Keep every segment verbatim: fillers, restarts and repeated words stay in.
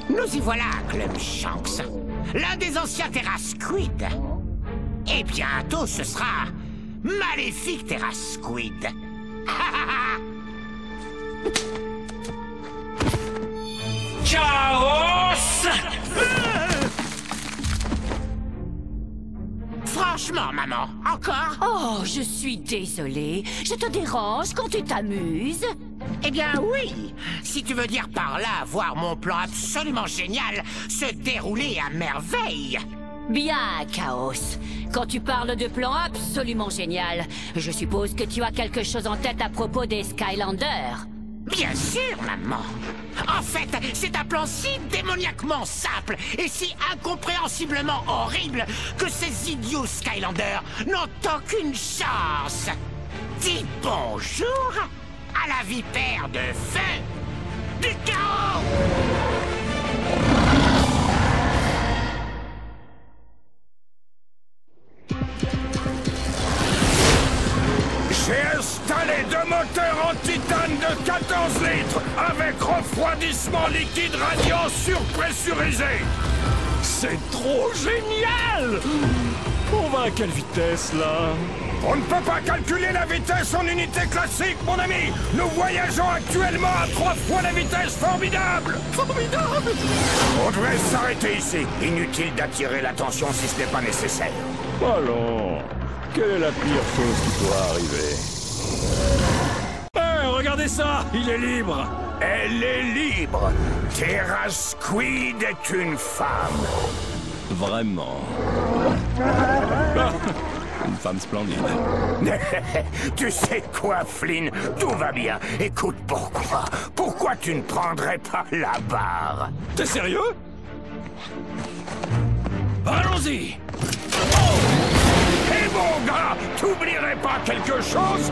Nous y voilà, Clumshanks, l'un des anciens Terra Squid. Et bientôt, ce sera Maléfique Terra Squid. Chaos! Franchement, maman, encore? Oh, je suis désolée. Je te dérange quand tu t'amuses? Eh bien oui, si tu veux dire par là voir mon plan absolument génial se dérouler à merveille. Bien, Chaos. Quand tu parles de plan absolument génial, je suppose que tu as quelque chose en tête à propos des Skylanders. Bien sûr, maman. En fait, c'est un plan si démoniaquement simple et si incompréhensiblement horrible que ces idiots Skylanders n'ont aucune chance. Dis bonjour à la vipère de feu du chaos. J'ai installé deux moteurs en titane de quatorze litres avec refroidissement liquide radiant surpressurisé. C'est trop génial! On va à quelle vitesse, là? On ne peut pas calculer la vitesse en unité classique, mon ami. Nous voyageons actuellement à trois fois la vitesse formidable. Formidable! On devrait s'arrêter ici. Inutile d'attirer l'attention si ce n'est pas nécessaire. Allons, quelle est la pire chose qui doit arriver? Hé, regardez ça! Il est libre! Elle est libre. Terra Squid est une femme. Vraiment. Une femme splendide. Tu sais quoi, Flynn? Tout va bien. Écoute, pourquoi? Pourquoi tu ne prendrais pas la barre? T'es sérieux? Allons-y! Et mon gars, t'oublierais pas quelque chose?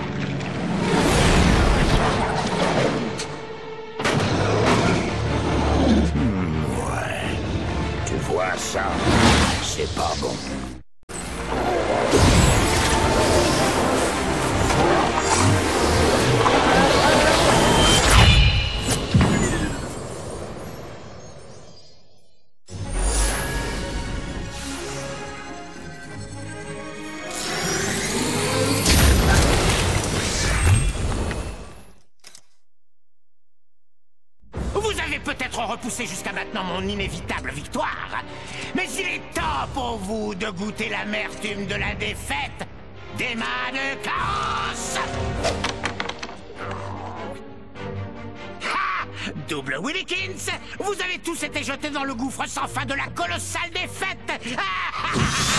Hmm, ouais. Tu vois ça? C'est pas bon. Vous avez peut-être repoussé jusqu'à maintenant mon inévitable victoire, mais il est temps pour vous de goûter l'amertume de la défaite des mains de Chaos. Ha! Double Willikins, vous avez tous été jetés dans le gouffre sans fin de la colossale défaite. Ah!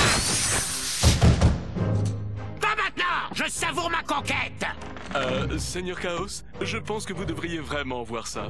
Pas maintenant, je savoure ma conquête. Euh, Seigneur Chaos, je pense que vous devriez vraiment voir ça.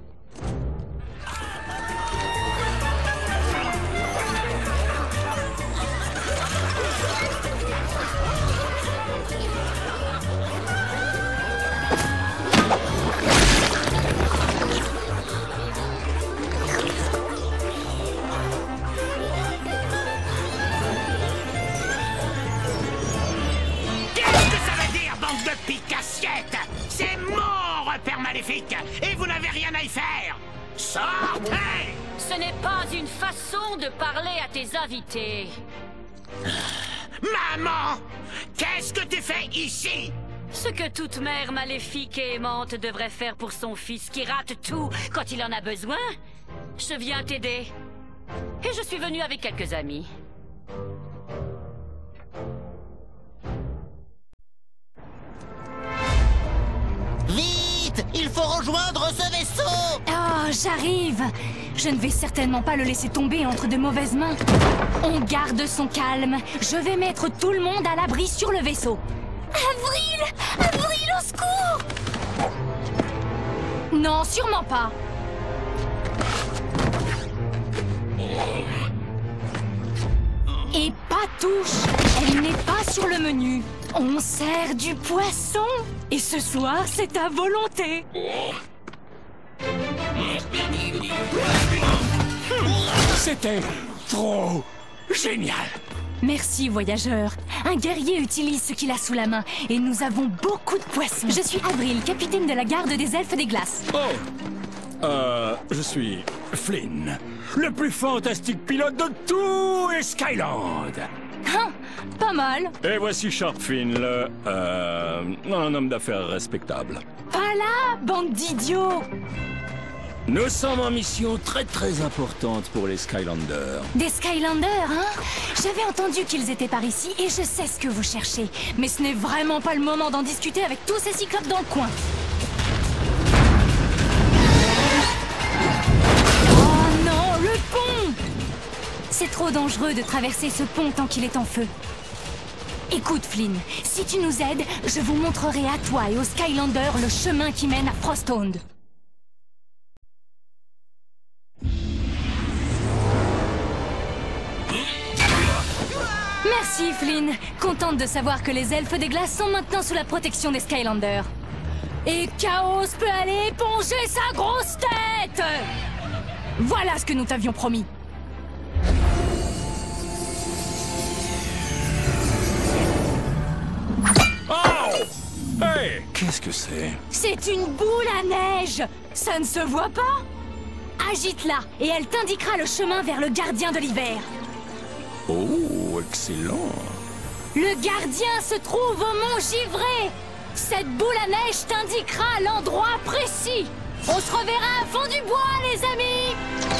De pique-assiette! C'est mon repère maléfique et vous n'avez rien à y faire! Sortez! Ce n'est pas une façon de parler à tes invités. Maman! Qu'est-ce que tu fais ici? Ce que toute mère maléfique et aimante devrait faire pour son fils qui rate tout quand il en a besoin. Je viens t'aider. Et je suis venue avec quelques amis. Vite! Il faut rejoindre ce vaisseau! Oh, j'arrive! Je ne vais certainement pas le laisser tomber entre de mauvaises mains. On garde son calme. Je vais mettre tout le monde à l'abri sur le vaisseau. Avril! Avril, au secours! Non, sûrement pas. Et pas touche! Elle n'est pas sur le menu. On sert du poisson. Et ce soir, c'est à volonté. C'était trop génial. Merci, voyageur. Un guerrier utilise ce qu'il a sous la main. Et nous avons beaucoup de poissons. Je suis Avril, capitaine de la garde des elfes des glaces. Oh! Euh... je suis Flynn, le plus fantastique pilote de tout Skyland. Ah, pas mal. Et voici Sharp Finn, le, euh, un homme d'affaires respectable. Pas là, bande d'idiots. Nous sommes en mission très très importante pour les Skylanders. Des Skylanders, hein? J'avais entendu qu'ils étaient par ici et je sais ce que vous cherchez. Mais ce n'est vraiment pas le moment d'en discuter avec tous ces cyclopes dans le coin. Oh non, le pont! C'est trop dangereux de traverser ce pont tant qu'il est en feu. Écoute, Flynn, si tu nous aides, je vous montrerai à toi et aux Skylanders le chemin qui mène à Frosthound. Merci, Flynn. Contente de savoir que les elfes des glaces sont maintenant sous la protection des Skylanders. Et Chaos peut aller éponger sa grosse tête! Voilà ce que nous t'avions promis. Oh! Hey! Qu'est-ce que c'est? C'est une boule à neige! Ça ne se voit pas? Agite-la et elle t'indiquera le chemin vers le gardien de l'hiver. Oh, excellent! Le gardien se trouve au mont Givré! Cette boule à neige t'indiquera l'endroit précis! On se reverra à fond du bois, les amis!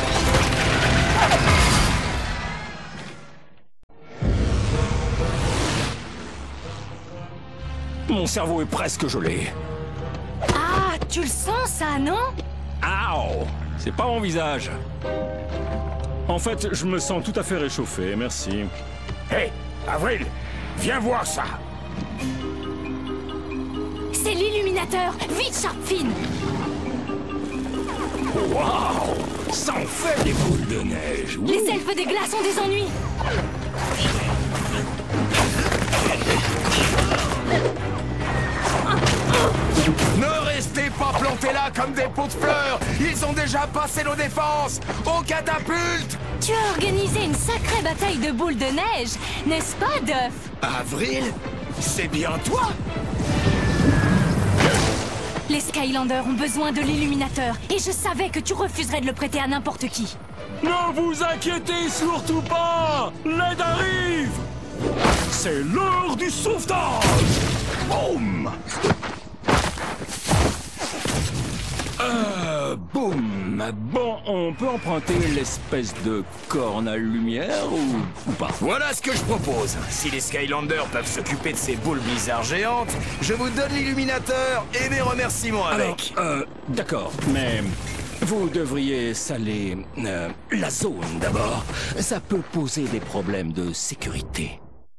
Mon cerveau est presque gelé. Ah, tu le sens, ça, non? Ow! C'est pas mon visage. En fait, je me sens tout à fait réchauffé, merci. Hé, Avril, viens voir ça. C'est l'illuminateur! Vite, Sharp Finn! Waouh! Ça en fait des boules de neige! Ouh. Les elfes des glaces ont des ennuis! Ne restez pas plantés là comme des pots de fleurs. Ils ont déjà passé nos défenses. Aux catapultes. Tu as organisé une sacrée bataille de boules de neige, n'est-ce pas, Duff? Avril, c'est bien toi? Les Skylanders ont besoin de l'illuminateur, et je savais que tu refuserais de le prêter à n'importe qui. Ne vous inquiétez surtout pas! L'aide arrive! C'est l'heure du sauvetage! Boum! Euh, boum! Bon, on peut emprunter l'espèce de corne à lumière ou, ou pas? Voilà ce que je propose. Si les Skylanders peuvent s'occuper de ces boules blizzard géantes, je vous donne l'illuminateur et mes remerciements avec. Alors, euh, d'accord, mais vous devriez saler euh, la zone d'abord. Ça peut poser des problèmes de sécurité.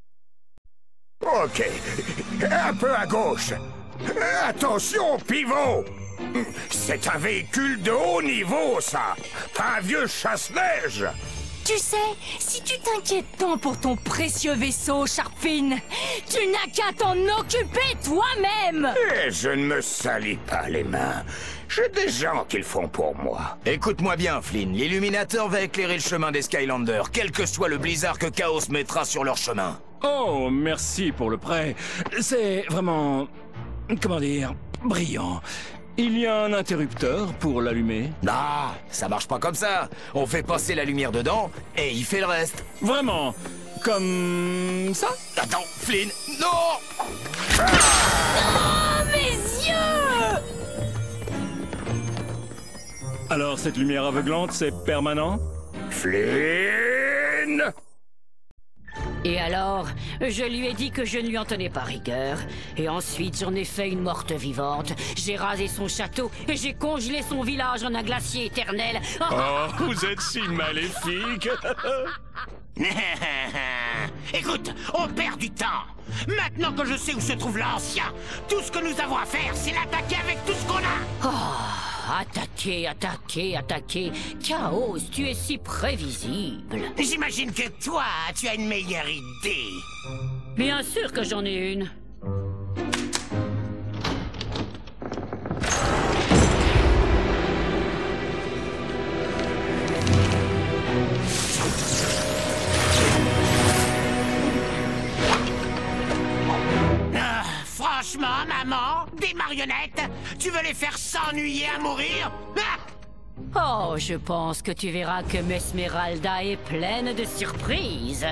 Ok, un peu à gauche. Attention, pivot! C'est un véhicule de haut niveau, ça! Pas un vieux chasse-neige! Tu sais, si tu t'inquiètes tant pour ton précieux vaisseau, Sharp Finn, tu n'as qu'à t'en occuper toi-même! Et je ne me salis pas les mains. J'ai des gens qui le font pour moi. Écoute-moi bien, Flynn. L'illuminateur va éclairer le chemin des Skylanders, quel que soit le blizzard que Chaos mettra sur leur chemin. Oh, merci pour le prêt. C'est vraiment... comment dire... brillant. Il y a un interrupteur pour l'allumer? Ah, ça marche pas comme ça. On fait passer la lumière dedans et il fait le reste. Vraiment? Comme ça? Attends, Flynn, non! Oh, mes yeux! Alors, cette lumière aveuglante, c'est permanent? Flynn! Et alors, je lui ai dit que je ne lui en tenais pas rigueur. Et ensuite, j'en ai fait une morte vivante. J'ai rasé son château et j'ai congelé son village en un glacier éternel. Oh, vous êtes si maléfique. Écoute, on perd du temps. Maintenant que je sais où se trouve l'ancien, tout ce que nous avons à faire, c'est l'attaquer avec tout ce qu'on a. Oh, attaquer, attaquer, attaquer. Chaos, tu es si prévisible. J'imagine que toi, tu as une meilleure idée. Bien sûr que j'en ai une. Ah, franchement, maman, des marionnettes, tu veux les faire s'ennuyer à mourir? Ah! Oh, je pense que tu verras que Mesmeralda est pleine de surprises.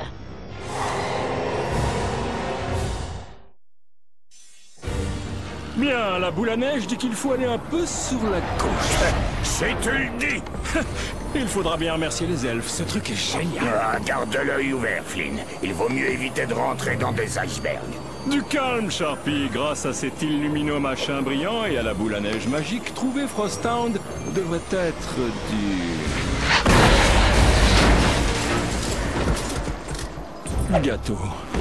Bien, la boule à neige dit qu'il faut aller un peu sur la gauche. Si tu le dis. Il faudra bien remercier les elfes, ce truc est génial. Ah, garde l'œil ouvert, Flynn. Il vaut mieux éviter de rentrer dans des icebergs. Du calme, Sharpie. Grâce à cet illumino machin brillant et à la boule à neige magique, trouver Frosttown devrait être du... gâteau.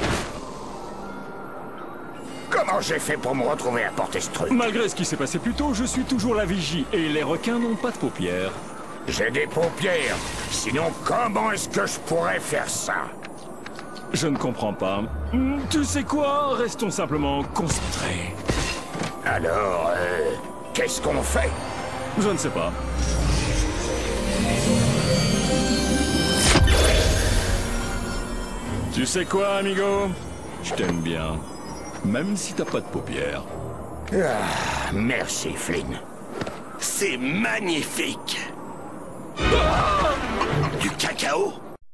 Comment j'ai fait pour me retrouver à porter ce truc? Malgré ce qui s'est passé plus tôt, je suis toujours la vigie et les requins n'ont pas de paupières. J'ai des paupières. Sinon, comment est-ce que je pourrais faire ça? Je ne comprends pas. Tu sais quoi? Restons simplement concentrés. Alors, euh, qu'est-ce qu'on fait? Je ne sais pas. Tu sais quoi, amigo? Je t'aime bien. Même si t'as pas de paupières. Ah, merci, Flynn. C'est magnifique. Du cacao?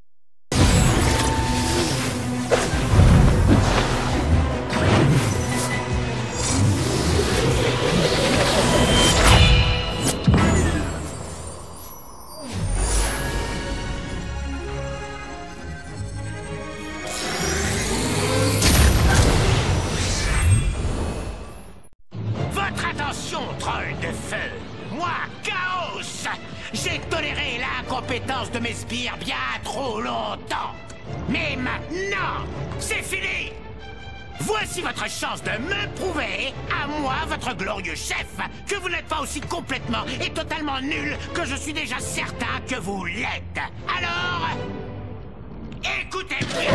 Votre attention, troll de feu. Moi, Chaos, j'ai toléré l'incompétence de mes sbires bien trop longtemps. Mais maintenant, c'est fini. Voici votre chance de me prouver, à moi, votre glorieux chef, que vous n'êtes pas aussi complètement et totalement nul que je suis déjà certain que vous l'êtes. Alors, écoutez bien.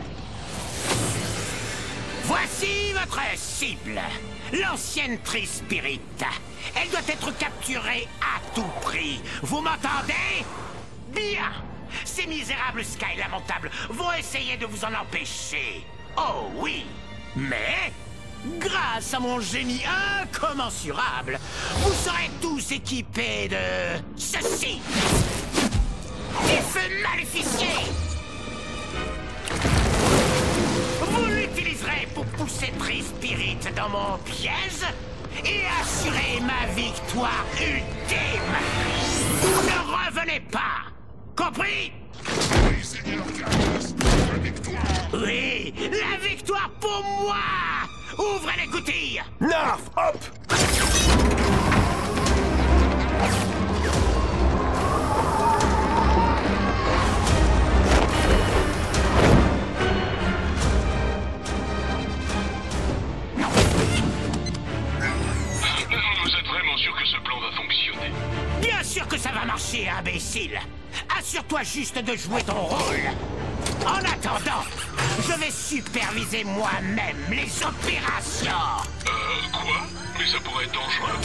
Voici votre cible, l'ancienne Tri-Spirit. Elle doit être capturée à tout prix. Vous m'entendez? Bien. Ces misérables Sky Lamentables vont essayer de vous en empêcher. Oh oui. Mais, grâce à mon génie incommensurable, vous serez tous équipés de ceci. Des feux maléficiés. Vous l'utiliserez pour pousser Tri-Spirit dans mon piège et assurer ma victoire ultime. Ne revenez pas. Compris? Oui, Seigneur Chaos. La victoire. Oui, la victoire pour moi. Ouvrez les goutilles. Narf, hop! Vous êtes vraiment sûr que ce plan va fonctionner? Bien sûr que ça va marcher, imbécile. Assure-toi juste de jouer ton rôle. En attendant, je vais superviser moi-même les opérations. Euh, quoi? Mais ça pourrait être dangereux.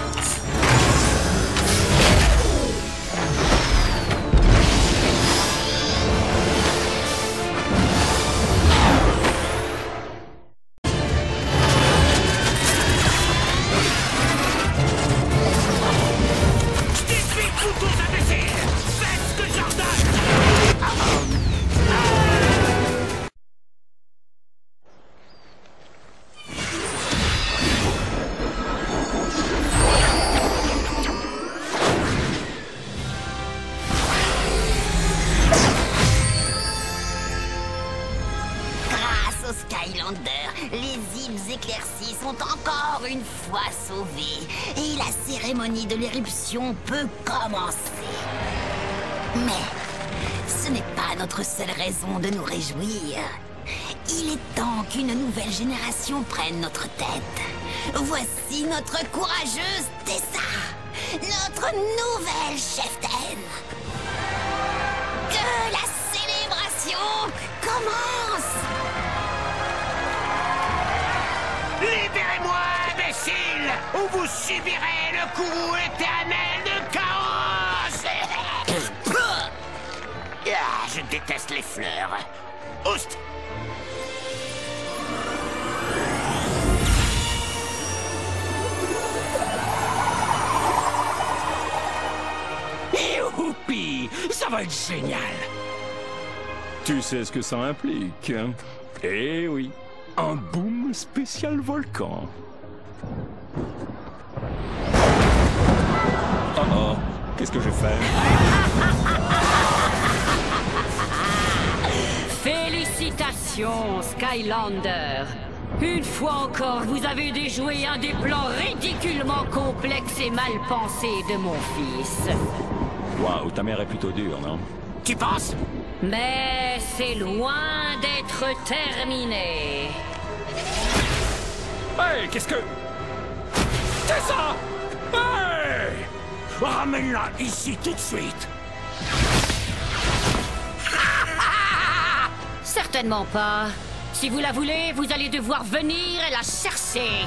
Les îles éclaircies sont encore une fois sauvées et la cérémonie de l'éruption peut commencer. Mais ce n'est pas notre seule raison de nous réjouir. Il est temps qu'une nouvelle génération prenne notre tête. Voici notre courageuse Tessa, notre nouvelle cheftaine. Que la célébration commence! Libérez-moi, imbécile, ou vous subirez le coup éternel de Chaos. Ah, je déteste les fleurs. Oust! Youpi! Ça va être génial! Tu sais ce que ça implique, hein? Eh oui, un boom spécial volcan. Oh oh, qu'est-ce que j'ai fait? Félicitations, Skylander. Une fois encore, vous avez déjoué un des plans ridiculement complexes et mal pensés de mon fils. Waouh, ta mère est plutôt dure, non? Tu penses? Mais c'est loin d'être terminé. Hey, qu'est-ce que... C'est ça? Hey! Ramène-la ici tout de suite. Certainement pas. Si vous la voulez, vous allez devoir venir la chercher.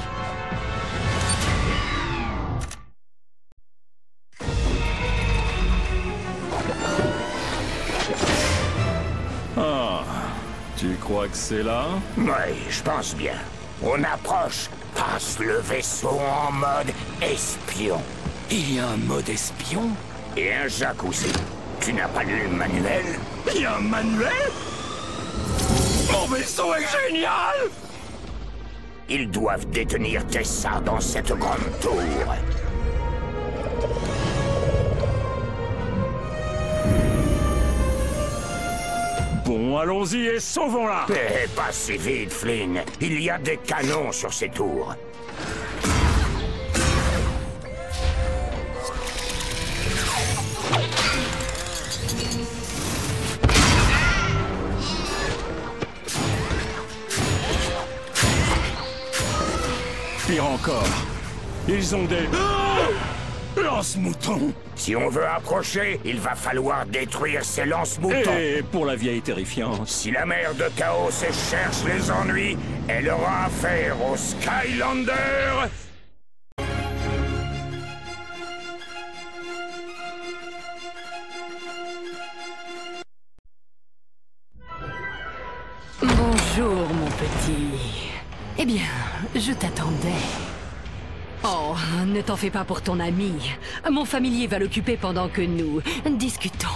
Ah, tu crois que c'est là? Oui, je pense bien. On approche. Passe le vaisseau en mode espion. Il y a un mode espion? Et un jacuzzi. Tu n'as pas lu le manuel? Il y a un manuel? Mon vaisseau est génial! Ils doivent détenir Tessa dans cette grande tour. Bon, allons-y et sauvons-la! Eh, pas si vite, Flynn. Il y a des canons sur ces tours. Pire encore, ils ont des... lance-moutons! Si on veut approcher, il va falloir détruire ces lance-moutons. Et pour la vieille terrifiante... Si la mère de Chaos cherche les ennuis, elle aura affaire aux Skylanders. Bonjour, mon petit. Eh bien, je t'attendais. Oh, ne t'en fais pas pour ton ami. Mon familier va l'occuper pendant que nous discutons.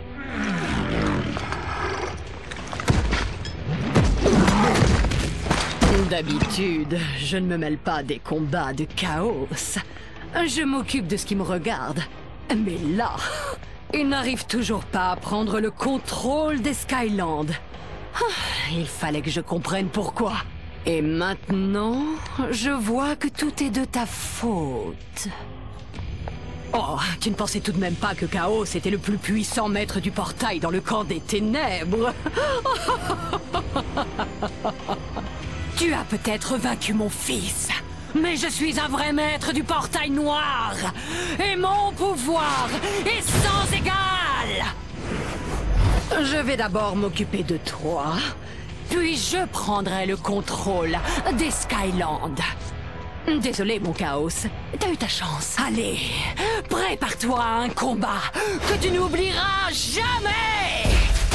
D'habitude, je ne me mêle pas des combats de Chaos. Je m'occupe de ce qui me regarde. Mais là, il n'arrive toujours pas à prendre le contrôle des Skylands. Il fallait que je comprenne pourquoi. Et maintenant, je vois que tout est de ta faute. Oh, tu ne pensais tout de même pas que Chaos était le plus puissant maître du portail dans le camp des ténèbres. Tu as peut-être vaincu mon fils, mais je suis un vrai maître du portail noir. Et mon pouvoir est sans égal. Je vais d'abord m'occuper de toi. Puis je prendrai le contrôle des Skylands. Désolé, mon Chaos. T'as eu ta chance. Allez, prépare-toi à un combat que tu n'oublieras jamais.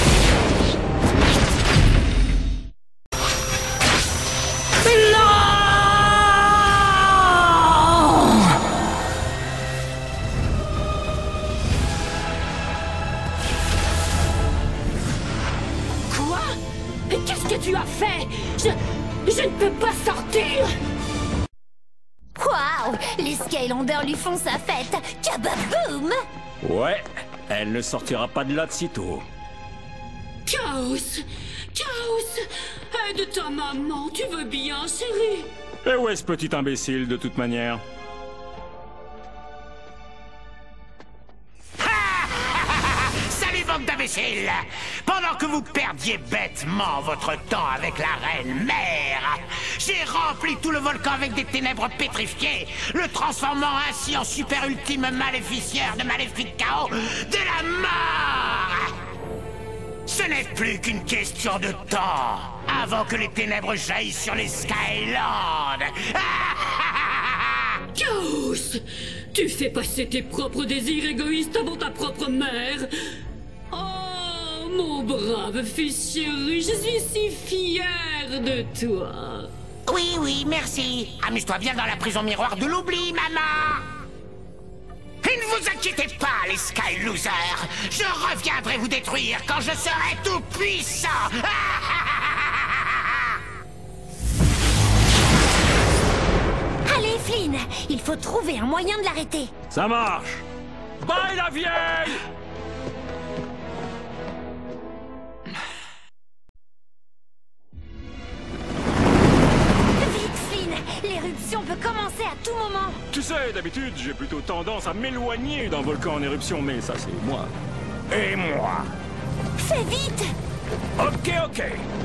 Qu'est-ce que tu as fait? Je... je ne peux pas sortir. Waouh! Les Skylanders lui font sa fête. Kababoum! Ouais, elle ne sortira pas de là de sitôt. Chaos! Chaos! Aide ta maman, tu veux bien, chérie? Et où est ce petit imbécile, de toute manière? Salut, bande d'imbéciles! Pendant que vous perdiez bêtement votre temps avec la reine mère, j'ai rempli tout le volcan avec des ténèbres pétrifiées, le transformant ainsi en super ultime maléficiaire de maléfique chaos de la mort! Ce n'est plus qu'une question de temps avant que les ténèbres jaillissent sur les Skylands! Chaos! Tu fais passer tes propres désirs égoïstes avant ta propre mère! Oh, mon brave fils chéri, je suis si fière de toi! Oui, oui, merci. Amuse-toi bien dans la prison miroir de l'oubli, maman. Et ne vous inquiétez pas, les Sky Losers. Je reviendrai vous détruire quand je serai tout puissant. Allez, Flynn, il faut trouver un moyen de l'arrêter. Ça marche. Bye la vieille. L'éruption peut commencer à tout moment. Tu sais, d'habitude, j'ai plutôt tendance à m'éloigner d'un volcan en éruption, mais ça, c'est moi. Et moi? Fais vite! Ok, ok.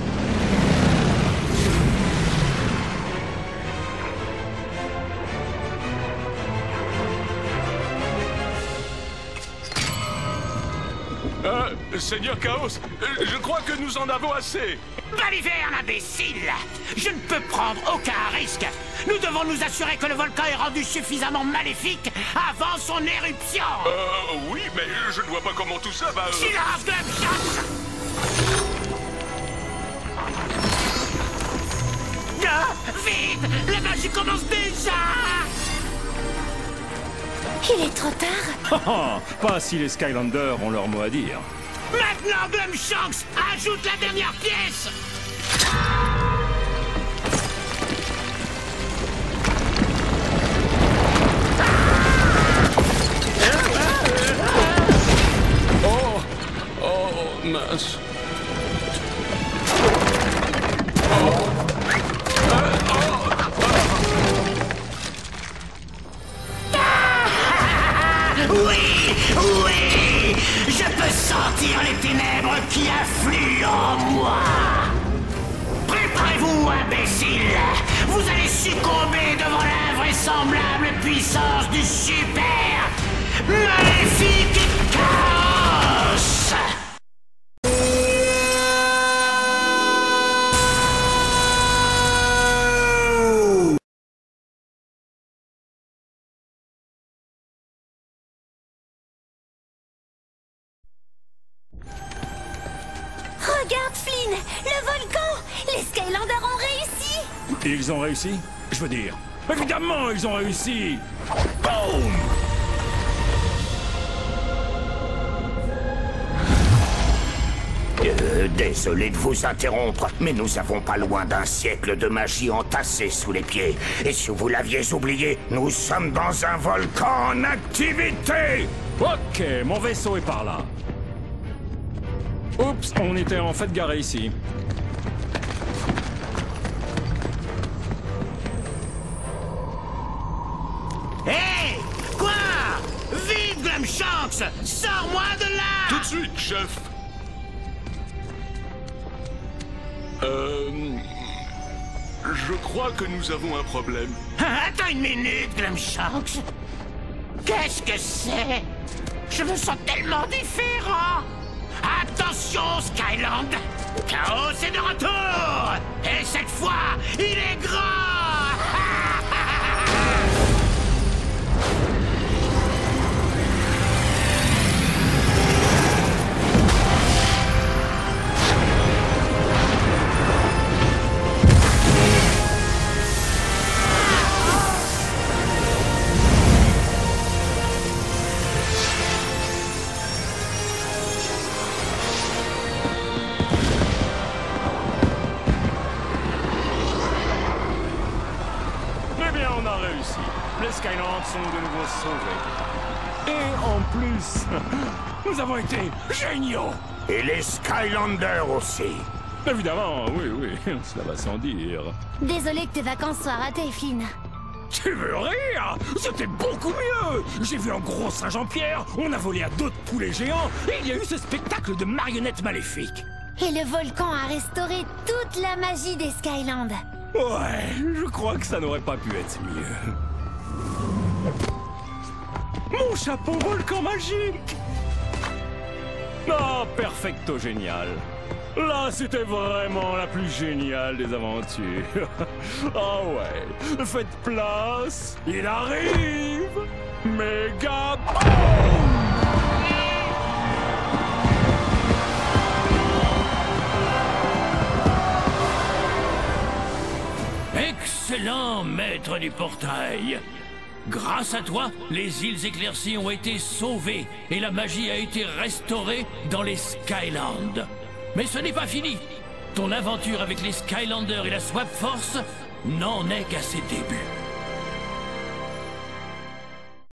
Euh, Seigneur Chaos, euh, je crois que nous en avons assez. Baliverne, imbécile! Je ne peux prendre aucun risque. Nous devons nous assurer que le volcan est rendu suffisamment maléfique avant son éruption. Euh, oui, mais je ne vois pas comment tout ça va... Euh... Silence, Glumshanks! Ah, vite! La magie commence déjà! Il est trop tard. Pas si les Skylanders ont leur mot à dire. Maintenant, Glumshanks, ajoute la dernière pièce! Oh! Oh, mince. Oui, oui, je peux sentir les ténèbres qui affluent en moi. Préparez-vous, imbéciles. Vous allez succomber devant l'invraisemblable puissance du super maléfique chaos. Regarde, Flynn, le volcan. Les Skylanders ont réussi. Ils ont réussi? Je veux dire, évidemment, ils ont réussi. Boum! Euh, désolé de vous interrompre, mais nous avons pas loin d'un siècle de magie entassée sous les pieds. Et si vous l'aviez oublié, nous sommes dans un volcan en activité. Ok, mon vaisseau est par là. Oups, on était en fait garé ici. Hé! Hey, quoi? Vite, Glumshanks! Sors-moi de là! Tout de suite, chef. Euh... Je crois que nous avons un problème. Attends une minute, Glumshanks. Qu'est-ce que c'est? Je me sens tellement différent. Attention, Skyland! Chaos est de retour! Et cette fois, il est grand! Les Skylanders sont de nouveau sauvés. Et en plus, nous avons été géniaux. Et les Skylanders aussi. Évidemment, oui, oui, cela va sans dire. Désolé que tes vacances soient ratées, Flynn. Tu veux rire? C'était beaucoup mieux. J'ai vu un gros singe en pierre, on a volé à d'autres poulets géants, et il y a eu ce spectacle de marionnettes maléfiques. Et le volcan a restauré toute la magie des Skylands. Ouais, je crois que ça n'aurait pas pu être mieux. Mon chapeau volcan magique! Ah, perfecto génial. Là, c'était vraiment la plus géniale des aventures. Ah ouais, faites place, il arrive! Méga boom! Excellent, maître du portail. Grâce à toi, les îles éclaircies ont été sauvées et la magie a été restaurée dans les Skylands. Mais ce n'est pas fini. Ton aventure avec les Skylanders et la Swap Force n'en est qu'à ses débuts.